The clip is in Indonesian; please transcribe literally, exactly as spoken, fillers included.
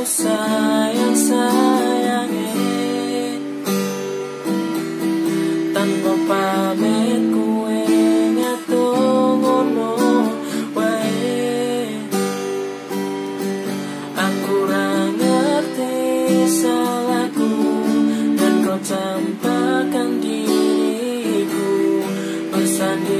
sayang-sayange, tanpa pamit kowe nyatung ngono wae. Aku ra ngerti salahku dan kau campakkan diriku bersanding